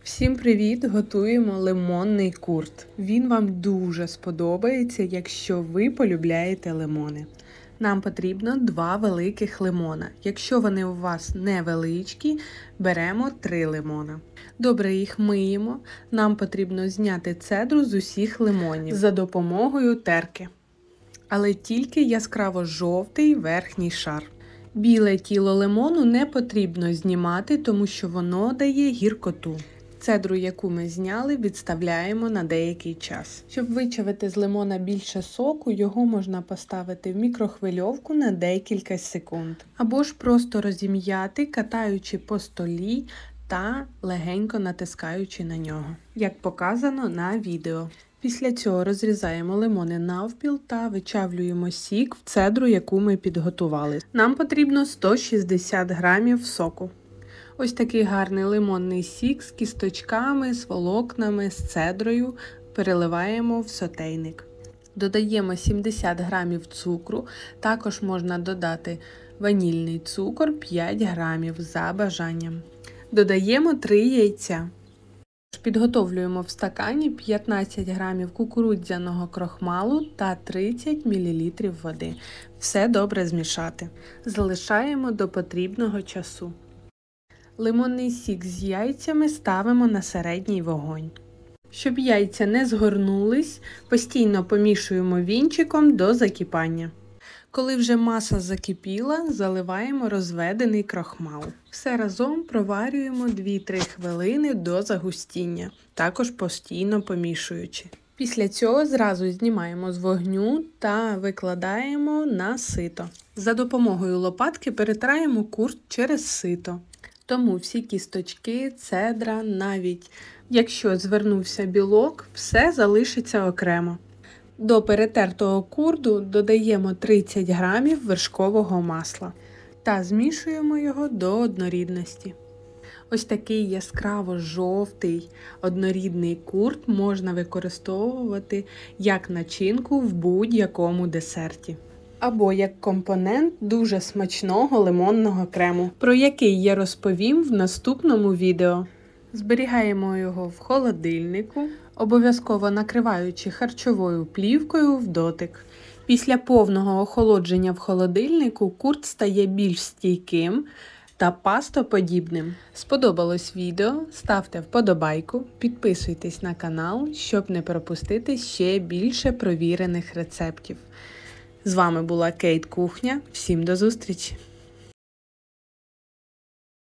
Всім привіт! Готуємо лимонний курт. Він вам дуже сподобається, якщо ви полюбляєте лимони. Нам потрібно 2 великих лимона. Якщо вони у вас невеличкі, беремо 3 лимона. Добре їх миємо. Нам потрібно зняти цедру з усіх лимонів за допомогою терки. Але тільки яскраво жовтий верхній шар. Біле тіло лимону не потрібно знімати, тому що воно дає гіркоту. Цедру, яку ми зняли, відставляємо на деякий час. Щоб вичавити з лимона більше соку, його можна поставити в мікрохвильовку на декілька секунд. Або ж просто розім'яти, катаючи по столі та легенько натискаючи на нього, як показано на відео. Після цього розрізаємо лимони навпіл та вичавлюємо сік в цедру, яку ми підготували. Нам потрібно 160 грамів соку. Ось такий гарний лимонний сік з кісточками, з волокнами, з цедрою переливаємо в сотейник. Додаємо 70 грамів цукру, також можна додати ванільний цукор 5 грамів за бажанням. Додаємо 3 яйця. Підготовлюємо в стакані 15 грамів кукурудзяного крохмалу та 30 мл води. Все добре змішати. Залишаємо до потрібного часу. Лимонний сік з яйцями ставимо на середній вогонь. Щоб яйця не згорнулись, постійно помішуємо вінчиком до закипання. Коли вже маса закипіла, заливаємо розведений крохмал. Все разом проварюємо 2-3 хвилини до загустіння, також постійно помішуючи. Після цього зразу знімаємо з вогню та викладаємо на сито. За допомогою лопатки перетираємо курт через сито. Тому всі кісточки, цедра, навіть якщо звернувся білок, все залишиться окремо. До перетертого курду додаємо 30 грамів вершкового масла та змішуємо його до однорідності. Ось такий яскраво-жовтий однорідний курт можна використовувати як начинку в будь-якому десерті. Або як компонент дуже смачного лимонного крему, про який я розповім в наступному відео. Зберігаємо його в холодильнику, обов'язково накриваючи харчовою плівкою в дотик. Після повного охолодження в холодильнику курт стає більш стійким та пастоподібним. Сподобалось відео? Ставте вподобайку, підписуйтесь на канал, щоб не пропустити ще більше провірених рецептів. З вами була Кейт Кухня. Всім до зустрічі!